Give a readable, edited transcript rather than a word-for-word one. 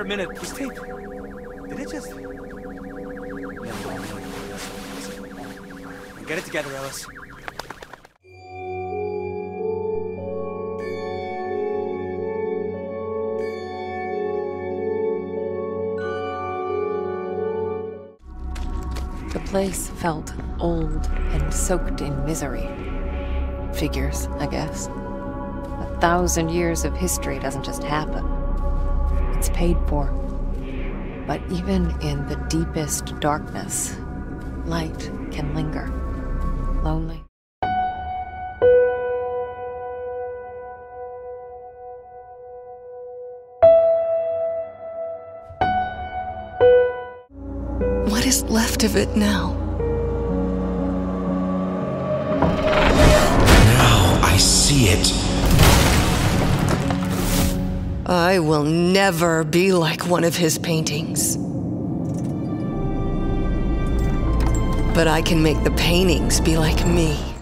a minute. This tape. Did it just... No. Get it together, Ellis. The place felt old and soaked in misery. Figures, I guess. 1,000 years of history doesn't just happen. It's paid for. But even in the deepest darkness, light can linger. Lonely. What is left of it now? Now I see it. I will never be like one of his paintings. But I can make the paintings be like me.